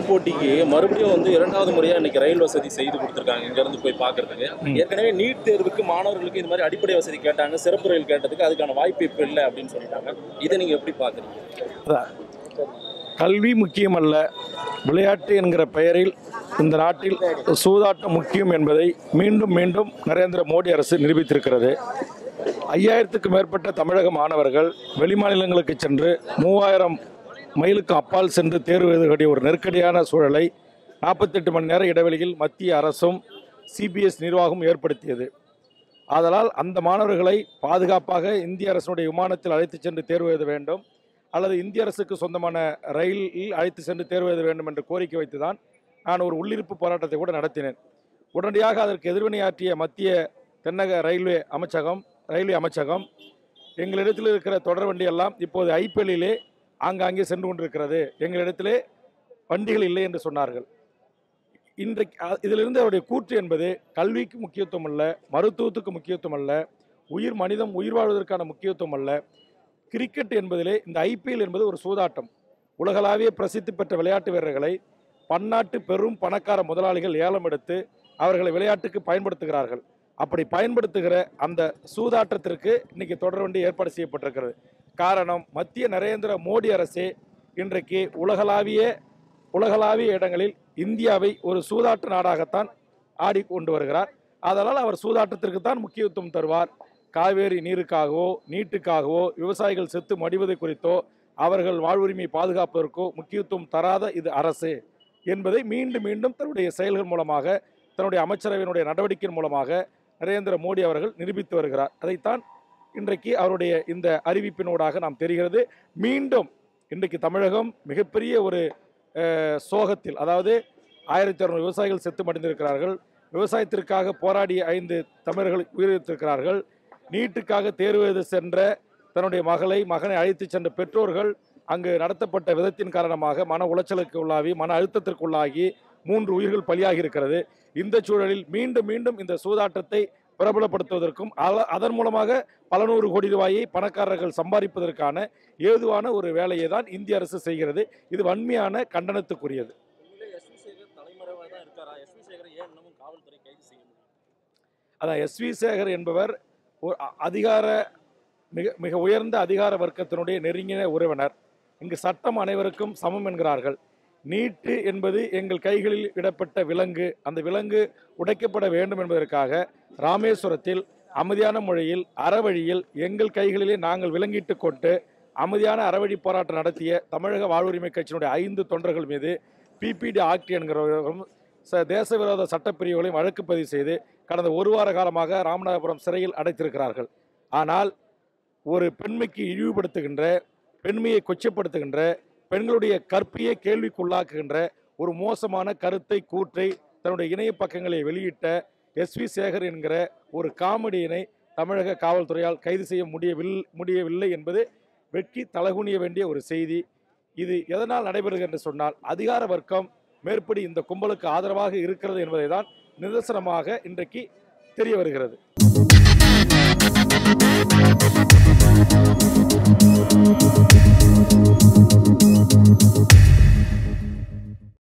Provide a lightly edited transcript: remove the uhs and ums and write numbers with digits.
ரயில் போட்டிக்கு மறுபடியும் வந்து 2வது முறையா இன்னைக்கு ரயில் வசதி செய்து கொடுத்துருக்காங்க இங்க இருந்து போய் பார்க்கறதுக்கு. ஏற்கனவே நீட் தேர்வுக்கு மாணவர்களுக்கு இந்த மாதிரி அடிப்படை வசதி கேட்டாங்க, சிறப்பு ரயில் கேட்டதுக்கு அதுக்கான வாய்ப்பு இப்போ இல்லை அப்படின்னு சொல்லிட்டாங்க. இதை நீங்க எப்படி பாக்குறீங்க? கல்வி முக்கியமல்ல, விளையாட்டு என்கிற பெயரில் இந்த நாட்டில் சூதாட்டம் முக்கியம் என்பதை மீண்டும் மீண்டும் நரேந்திர மோடி அரசு நிரூபித்திருக்கிறது. 5000க்கும் மேற்பட்ட தமிழக மாணவர்கள் வெளிமாநிலங்களுக்கு சென்று 3000 மைலுக்கு அப்பால் சென்று தேர்வு எழுதக்கூடிய ஒரு நெருக்கடியான சூழலை 48 மணி நேர இடைவெளியில் மத்திய அரசும் சிபிஎஸ் நிர்வாகம் ஏற்படுத்தியது. ஆதலால் அந்த மாணவர்களை பாதுகாப்பாக இந்திய அரசினுடைய விமானத்தில் அழைத்து சென்று தேர்வு எழுத வேண்டும், அல்லது இந்திய அரசுக்கு சொந்தமான ரயிலில் அழைத்து சென்று தேர்வு எழுத வேண்டும் என்று கோரிக்கை வைத்துதான் நான் ஒரு உள்ளிருப்பு போராட்டத்தை கூட நடத்தினேன். உடனடியாக அதற்கு எதிர்வினையாற்றிய மத்திய தென்னக ரயில்வே அமைச்சகம் எங்களிடத்தில் இருக்கிற தொடர்வண்டி எல்லாம் இப்போது ஐபிஎல்லிலே ஆங்காங்கே சென்று கொண்டிருக்கிறது, எங்களிடத்திலே வண்டிகள் இல்லை என்று சொன்னார்கள். இன்றைக்கு இதிலிருந்து அவருடைய கூற்று என்பது கல்விக்கு முக்கியத்துவம் அல்ல, மருத்துவத்துக்கு முக்கியத்துவம் அல்ல, மனிதம் உயிர் வாழ்வதற்கான முக்கியத்துவம் அல்ல. கிரிக்கெட் என்பதிலே இந்த ஐபிஎல் என்பது ஒரு சூதாட்டம். உலகளாவிய பிரசித்தி பெற்ற விளையாட்டு வீரர்களை பன்னாட்டு பெரும் பணக்கார முதலாளிகள் ஏலம் எடுத்து அவர்களை விளையாட்டுக்கு பயன்படுத்துகிறார்கள். அப்படி பயன்படுத்துகிற அந்த சூதாட்டத்திற்கு இன்னைக்கு தொடர்வண்டி ஏற்பாடு செய்யப்பட்டிருக்கிறது. காரணம், மத்திய நரேந்திர மோடி அரசே இன்றைக்கு உலகளாவிய இடங்களில் இந்தியாவை ஒரு சூதாட்ட நாடாகத்தான் ஆடிக்கொண்டு வருகிறார். அதனால் அவர் சூதாட்டத்திற்கு தான் முக்கியத்துவம் தருவார். காவேரி நீருக்காகவோ நீட்டுக்காகவோ விவசாயிகள் செத்து மடிவதை குறித்தோ அவர்கள் வாழ்வுரிமை பாதுகாப்பதற்கோ முக்கியத்துவம் தராத இது அரசு என்பதை மீண்டும் மீண்டும் தன்னுடைய செயல்கள் மூலமாக, தன்னுடைய அமைச்சரவையினுடைய நடவடிக்கையின் மூலமாக நரேந்திர மோடி அவர்கள் நிரூபித்து வருகிறார். அதைத்தான் இன்றைக்கு அவருடைய இந்த அறிவிப்பினூடாக நாம் தெரிகிறது. மீண்டும் இன்றைக்கு தமிழகம் மிகப்பெரிய ஒரு சோகத்தில், அதாவது 1600 விவசாயிகள் செத்து மடிந்திருக்கிறார்கள், விவசாயத்திற்காக போராடிய 5 தமிழர்கள் உயிரிழந்திருக்கிறார்கள், நீட்டுக்காக தேர்வு எழுத சென்ற தன்னுடைய மகனை அழைத்து சென்ற பெற்றோர்கள் அங்கு நடத்தப்பட்ட விதத்தின் காரணமாக மன உளைச்சலுக்கு உள்ளாகி, மன அழுத்தத்திற்கு உள்ளாகி 3 உயிர்கள் பலியாகி இருக்கிறது. இந்த சூழலில் மீண்டும் மீண்டும் இந்த சூதாட்டத்தை பிரபலப்படுத்துவதற்கும் அதன் மூலமாக பல 100 கோடி ரூபாயை பணக்காரர்கள் சம்பாதிப்பதற்கான ஏதுவான ஒரு வேலையை தான் இந்திய அரசு செய்கிறது. இது வன்மையான கண்டனத்துக்குரியது. அதான் எஸ்வி சேகர் என்பவர் மிக உயர்ந்த அதிகார வர்க்கத்தினுடைய நெருங்கிய உறவினர். இங்கு சட்டம் அனைவருக்கும் சமம் என்கிறார்கள். நீட்டு என்பது எங்கள் கைகளில் இடப்பட்ட விலங்கு, அந்த விலங்கு உடைக்கப்பட வேண்டும் என்பதற்காக ராமேஸ்வரத்தில் அமைதியான முறையில் அறவழியில் எங்கள் கைகளிலே நாங்கள் விலங்கிட்டு கொண்டு அமைதியான அறவழி போராட்டம் நடத்திய தமிழக வாழ்வுரிமை கட்சியினுடைய 5 தொண்டர்கள் மீது பிபிடி ஆக்ட் என்கிறவர்களும் தேச விரோத சட்டப்பிரிவுகளையும் வழக்கு பதிவு செய்து கடந்த 1 வார காலமாக ராமநாதபுரம் சிறையில் அடைத்திருக்கிறார்கள். ஆனால் ஒரு பெண்மைக்கு இழிவுபடுத்துகின்ற, பெண்மையை கொச்சப்படுத்துகின்ற, பெண்களுடைய கற்பையை கேள்விக்குள்ளாக்குகின்ற ஒரு மோசமான கருத்தை கூற்றை தன்னுடைய இணைய பக்கங்களை வெளியிட்ட எஸ்வி சேகர் என்கிற ஒரு காமெடியனை தமிழக காவல்துறையால் கைது செய்ய முடியவில்லை என்பது வெட்கி தலகுனிய வேண்டிய ஒரு செய்தி. இது எதனால் நடைபெறுகிறது என்று சொன்னால், அதிகார வர்க்கம் மேற்படி இந்த கும்பலுக்கு ஆதரவாக இருக்கிறது என்பதை தான் நிதர்சனமாக இன்றைக்கு தெரிய வருகிறது.